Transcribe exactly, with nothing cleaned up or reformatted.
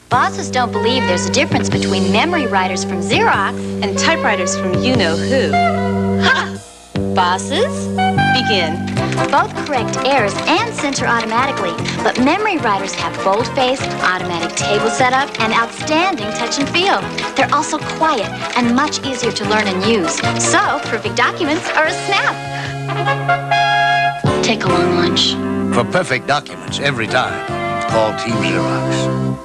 Bosses don't believe there's a difference between memory writers from Xerox and typewriters from you-know-who. Ha! Bosses, begin. Both correct errors and censor automatically, but memory writers have boldface, automatic table setup, and outstanding touch and feel. They're also quiet and much easier to learn and use. So, perfect documents are a snap. Take a long lunch. For perfect documents every time, call Team Xerox.